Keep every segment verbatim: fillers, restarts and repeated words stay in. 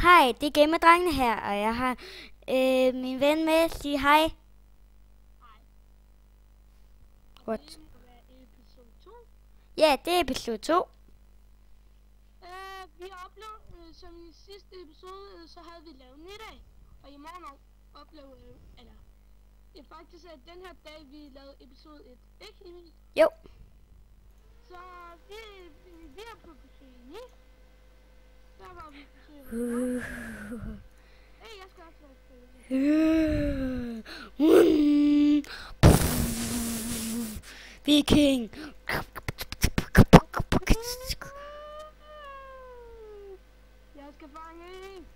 Hej, det er Gamerdrengene her, og jeg har øh, min ven med. Sig hej. Hej. What? Det må være episode to. Ja, det er episode to. Uh, vi har oplevet, uh, som i sidste episode, uh, så havde vi lavet middag. Og i morgen oplever uh, eller det er faktisk uh, den her dag, vi lavede episode et. Ikke, Emil? Jo. Så vi, vi, vi er på besøg i ni. Der var vi på besøg. Uh. Hey, jeg skal også være på besøg. Viking. Jeg skal fange en.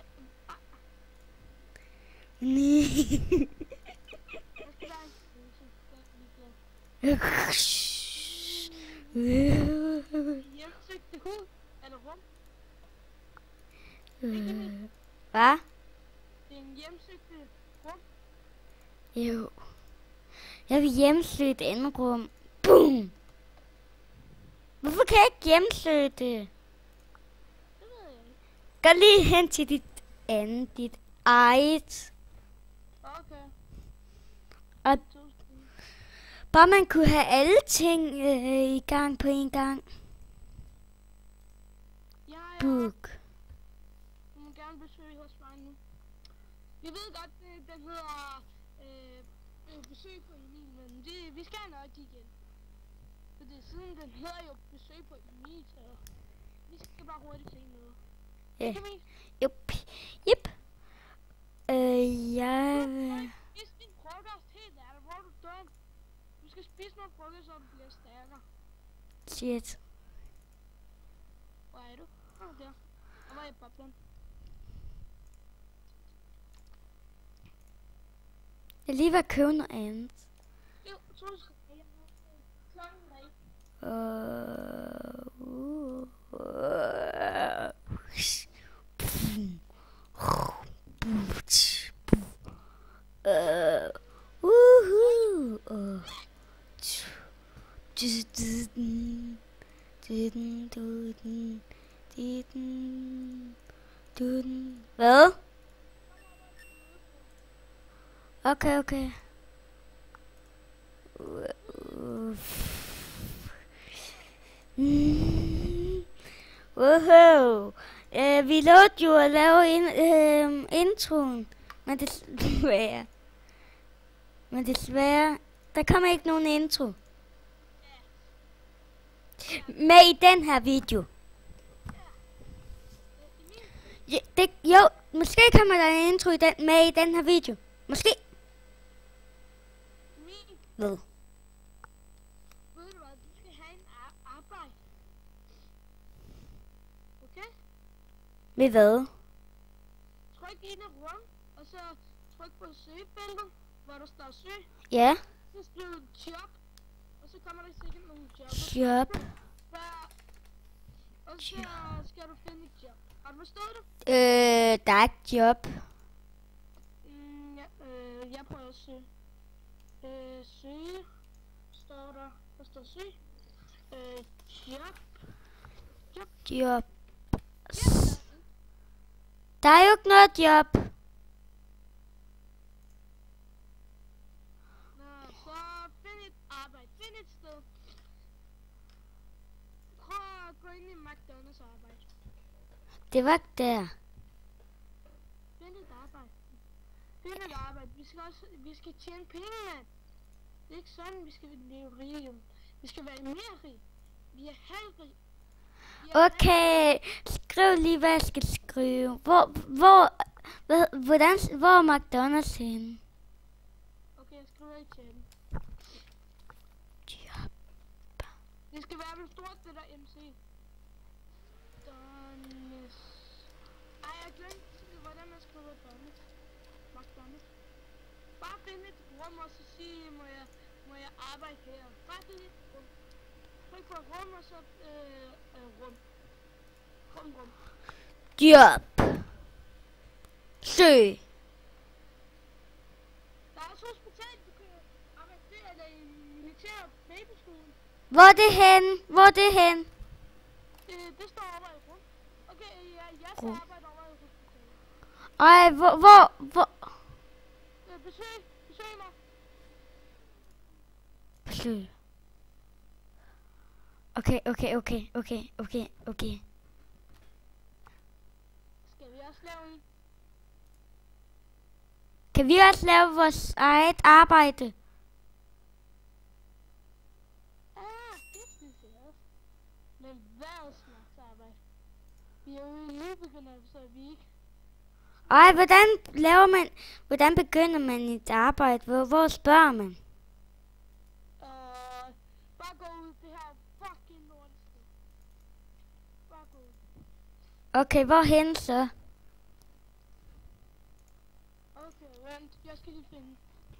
Nej. Jeg skal fange en. Hjemsøgte hud eller rum. Hvad? Det er en hjemsøgte rum. Jo. Jeg vil hjemsøge et andet rum. Boom! Hvorfor kan jeg ikke hjemsøge det? Det ved jeg ikke. Gå lige hen til dit andet, dit eget. Okay. Og bare man kunne have alle ting øh, i gang på en gang. Ja, ja. Book. Du må gerne besøge hos mig nu. Vi ved godt, det, den hedder øh, øh, besøg på Emil, men det, vi skal nok igen. Så det er siden, den hedder jo besøg på Emil, så vi skal bare hurtigt se noget. Ja. Kan vi? Jup. Jep. Øh, jeg vil... Spis din frokost helt ærligt, hvor er du dum? Du skal spise noget frokost, så du bliver stærkere. Shit. Hvor er du? Åh, oh, der. Der var jeg boblen. Jeg er lige ved at købe noget andet. Jo, så skal jeg klokken ring. Øh... Uh, uh, Woohoo! Uh. Duden, duden, duden, duden, duden. Hvad? Okay, okay. Mm. Wow. Uh, vi lovede jo at lave in, uh, introen, men desværre, men desværre, der kommer ikke nogen intro med i den her video. Ja, det, jo, måske kommer der en intro i den, med i den her video. Måske. Emil, Hvad? ved du hvad? Du skal have en ar- arbejde. Okay? Ved hvad? Tryk ind i rum, og så tryk på søgebæltet, hvor der står søg. Ja. Så skriv job, og så kommer der sikkert nogle jobs. Job. Der, og så skal du finde et job. Har du forstået det? Øh, der er et job. Mm, ja, øh, jeg prøver at søge. Øh, søge. Står der. Der står søge. Øh, job. Job. Job. Ja, Der er jo ikke noget job. nå, så find et arbejde. Find et sted. Prøv at gå ind i McDonald's arbejde. Det var ikke der. Find et arbejde. Find et arbejde. Vi skal også, vi skal tjene penge, mand. Det er ikke sådan, vi skal blive rige, jo. Vi skal være mere rige. Vi er halvrige. Vi er Okay, skriv lige, hvad jeg skal skrive. Hvor, hvor, hvad, hvordan, hvor er McDonald's henne? Okay, jeg skriver i chatten. Job. Det skal være vel stort, det der M C. Donis. Ej, jeg glemte, hvordan man skriver Donis. McDonald's. Bare find et rum, og så sige, må jeg, må jeg arbejde her. Bare find et rum. Tryk på rum, og så øh, øh, rum. Rum, rum. Job. Søg. Der er også hospital, du kan arbejde der, eller i militær babyskolen. Hvor er det henne? Hvor er det henne? Det, det står over i rum. Okay, ja, jeg skal Rum. arbejde over i hospital. Ej, hvor, hvor, hvor? Øh, besøg, besøg mig. Besøg. Okay, okay, okay, okay, okay, okay. Skal vi også lave en? Kan vi også lave vores eget arbejde? Ah, det synes jeg også. Men hvad slags arbejde? Vi er jo lige begyndt, så vi ikke... Ej, hvordan laver man, hvordan begynder man et arbejde? Hvor, hvor spørger man? Øh, bare gå ud, det her fucking lortested. Bare gå ud. Okay, hvorhen så? Okay, vent, jeg skal lige finde.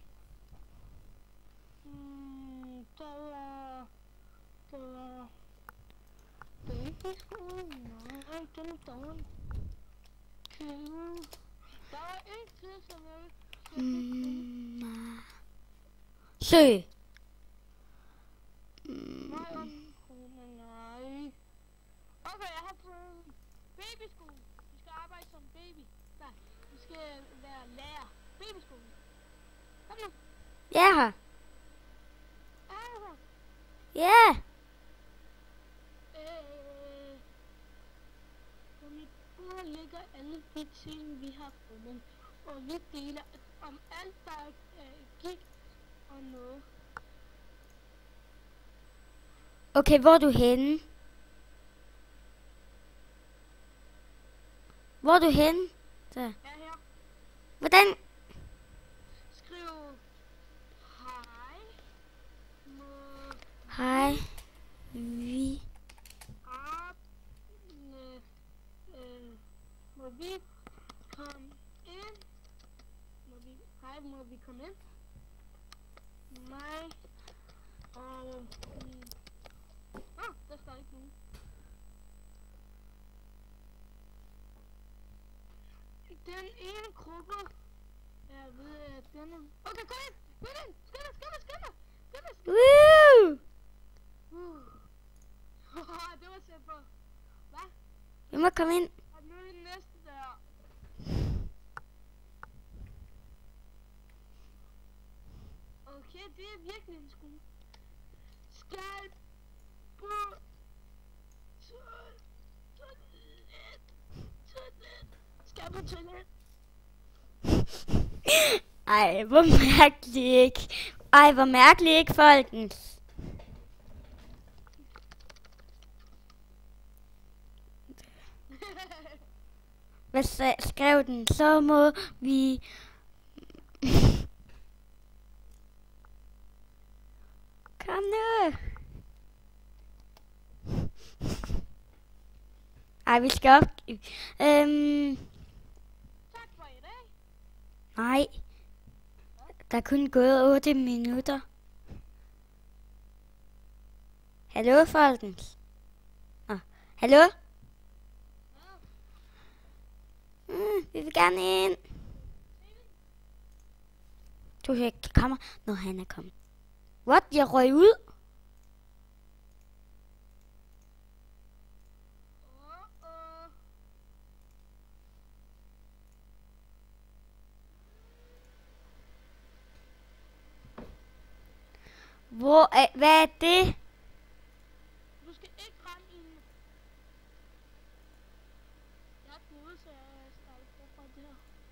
Hmm, der var... Der var... Babyskolen? Nej, den er dårlig. Okay. Der var en til, som jeg vil... Mm, søg. Mm, Nej, omkroner, nej. Okay, jeg har fået babyskole. Vi skal arbejde som baby. Nej, vi skal være lærer. Babyskole. Kom nu. ja her. Ah, Ja. øh, på mit bord ligger alle de ting, vi har fundet. Og vi deler om alt, der øh, gik og noget. Okay, hvor er du henne? Hvor er du henne? Så. Ja, her. Hvordan? Skriv hej. Må Hej. Vi. op. Øh, må vi komme ind? Må vi, hej, må vi komme ind? Mig og min... Åh, oh, der står ikke nogen. Den ene gruppe, jeg ved, at den er... Okay, kom ind! Kom ind! Skynd dig, skynd dig, skynd dig! Skynd dig, skynd Woo! dig! Uh. Det var tæt på. Hvad? Vi må komme ind. Og nu er det næste der. Okay, det er virkelig en skole. Skal på toilet. Toilet. Skal på toilet. Ej, hvor mærkeligt ikke. Ej, hvor mærkeligt ikke, folkens. Hvad sa- skrev den? Så må vi... Kom nu. Ej, vi skal op. Øhm, Tak for i dag. nej. Der er kun gået otte minutter. Hallo, folkens. Ah, hallo? Mm, vi vil gerne ind. Du kan ikke komme, når han er kommet. What? Jeg røg ud? Uh-oh. Hvor er, hvad er det? Du skal ikke ramme en. Jeg er gået, så jeg starter forfra der.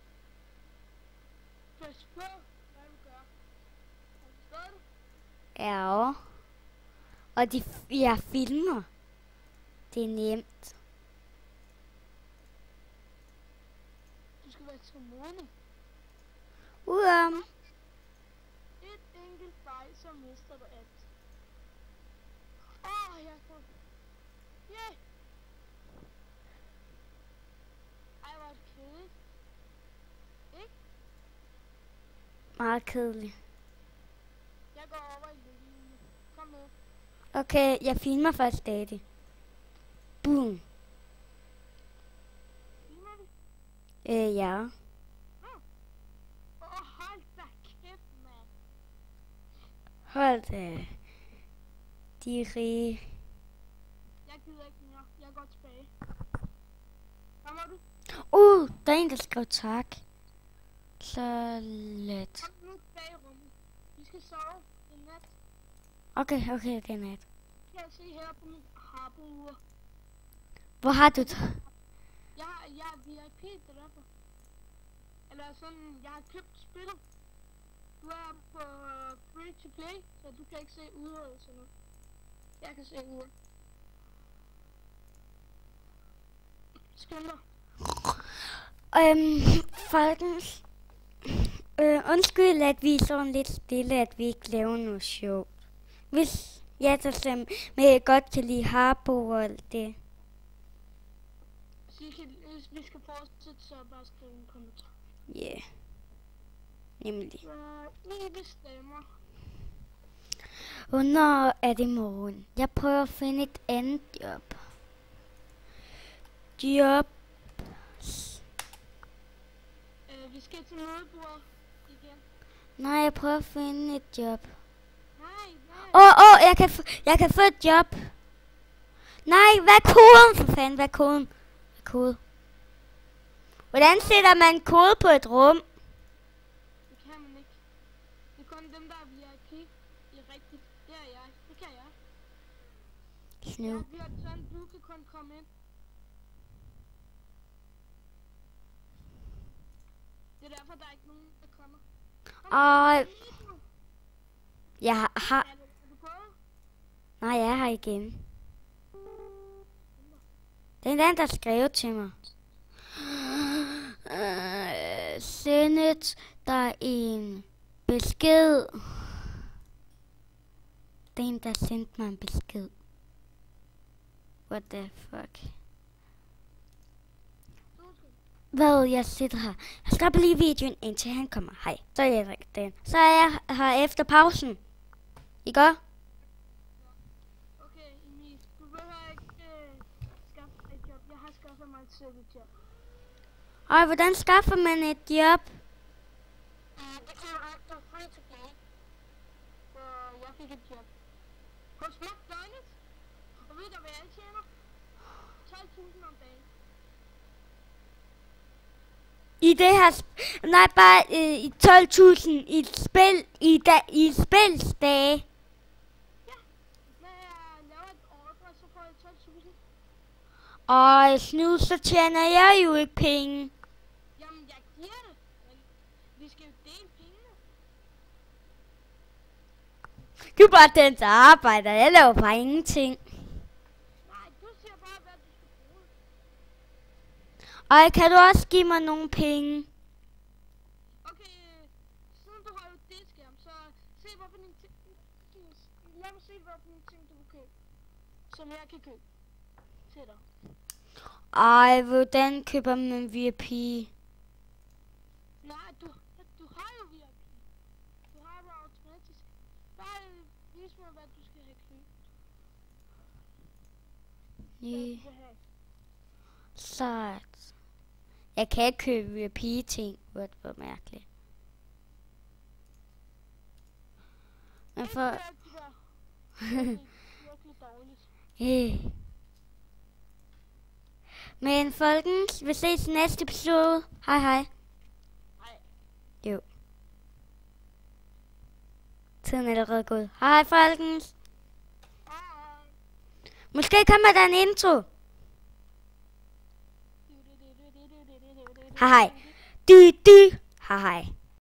Pas på, hvad du gør. Har du forstået det? Ja. Og de, jeg filmer. Det er nemt. Du skal være tålmodig. Uum. Et enkelt fejl, så mister du alt. Åh, oh, jeg får... Yeah! Ej, hvor er det kedeligt. Ikke? Meget kedeligt. Jeg går over i løbehjulet. Kom med. Okay, jeg filmer først stadig. Boom. Filmer vi? Øh, ja. Åh, oh, hold da kæft, mand. Hold da. De er rige. Jeg gider ikke mere. Jeg går tilbage. Kommer du? Uh, der er en, der skrev tak. Så let. Kom nu bag i rummet. Vi skal sove en nat. Okay, okay, det er nat. Kan jeg se her på min harbo-ur. Hvor har du det? Jeg har, jeg er V I P, det er derfor. Eller sådan, jeg har købt spillet. Du er på uh, free to play, så du kan ikke se ude eller sådan noget. Jeg kan se ude. Skynd dig. Øhm, folkens. Øh, undskyld, at vi er sådan lidt stille, at vi ikke laver noget sjovt. Hvis jeg så som med godt kan lide harbo og alt det. Så I kan, hvis vi skal fortsætte, så bare skrive en kommentar. Ja. Yeah. Nemlig. Så I bestemmer. Hvornår er det morgen? Jeg prøver at finde et andet job. Job. Øh, vi skal til mødebordet igen. Nej, jeg prøver at finde et job. Nej, nej. Åh, oh, åh, oh, jeg kan f- jeg kan få et job. Nej, hvad er koden for fanden? Hvad er koden? Hvad er kode? Hvordan sætter man kode på et rum? Det kan man ikke. Det er kun dem, der er V I P. Det er rigtigt. Det er jeg. Det kan jeg. Snu. Jeg bliver sådan, du kan kun komme ind. Det er derfor, der er ikke nogen, der kommer. Kom, Ej. Kom, Jeg har... har er du, er du gået? nej, jeg er her igen. Det er den, der skrev til mig. Øh, sendet der en besked. Det er en, der sendte mig en besked. What the fuck? Hvad, jeg sidder her. Jeg stopper lige videoen, indtil han kommer. Hej. Så er jeg den. Så er jeg her efter pausen. I går? Okay, Emil. Du behøver ikke øh, skaffe dig et job. Jeg har skaffet mig et selv et job. Ej, hvordan skaffer man et job? Uh, det kan jeg efter free to play. Så jeg fik et job. Hos McDonald's. Og ved du, hvad jeg tjener? tolv tusind om dagen. I det her... Sp- nej, bare øh, i tolv tusind i et spil... I, da- i spilsdage. Ja, når jeg laver et ordre, så får jeg tolv tusind. Ej, snu, så tjener jeg jo ikke penge. Jamen, jeg giver det. Men vi skal jo dele pengene. Du er bare den, der arbejder. Jeg laver bare ingenting. Nej, du siger bare, hvad du skal bruge. Ej, kan du også give mig nogle penge? Okay, siden du har jo det skærm, så se, hvad for nogle ting... Lad mig se, hvad for nogle ting, du vil købe. Som jeg kan købe. Til dig. Ej, hvordan køber man V I P? Nej, du, du har jo V I P. Du har det automatisk. Bare vis mig, hvad du skal have købt. Nej. Hvad du vil have. Sejt. Jeg kan ikke købe V I P-ting. Hvor det mærkeligt. Men for... Ikke køb de der. Virkelig, virkelig dårligt. Øh. Men folkens, vi ses i næste episode. Hej hej. Nej. Jo. Tiden er allerede gået. Hej folkens. Hej. Måske kommer der en intro. Hej hej. Du du. Hej hej.